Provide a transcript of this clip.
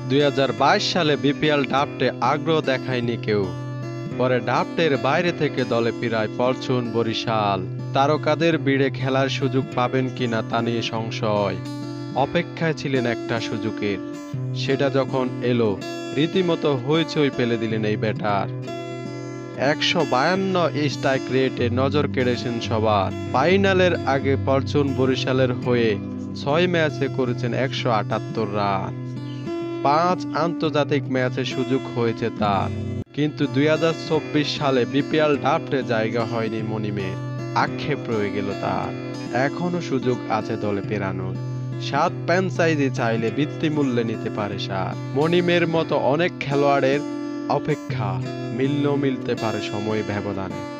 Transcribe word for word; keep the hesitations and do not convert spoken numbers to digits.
দুই হাজার বাইশ সালে বিপিএল ড্রাফটে আগ্রহ দেখায়নি কেউ। পরে ড্রাফটের বাইরে থেকে দলে ফিরায় ফরচুন বরিশাল। তারকাদের ভিড়ে খেলার সুযোগ পাবেন কিনা তা নিয়ে সংশয়। অপেক্ষায় ছিলেন একটা সুযোগের, সেটা যখন এলো রীতিমতো হইচই ফেলে দিলেন এই ব্যাটার। একশো বায়ান্ন স্ট্রাইক রেটে নজর কেড়েছেন সবার। ফাইনালের আগে ফরচুন বরিশালের হয়ে ছয় ম্যাচে করেছেন একশো আটাত্তর রান। পাঁচ আন্তর্জাতিক ম্যাচে সুযোগ হয়েছে তার, কিন্তু দুই হাজার চব্বিশ সালে বিপিএল ড্রাফটে জায়গা হয়নি মুনিমের। আক্ষেপ রয়ে গেল তার। এখনো সুযোগ আছে দলে ফেরানোর। সাত ফ্র্যাঞ্চাইজি চাইলে বৃত্তিমূল্যে নিতে পারে সার। মুনিমের মতো অনেক খেলোয়াড়ের অপেক্ষা মিললেও মিলতে পারে সময় ব্যবধানে।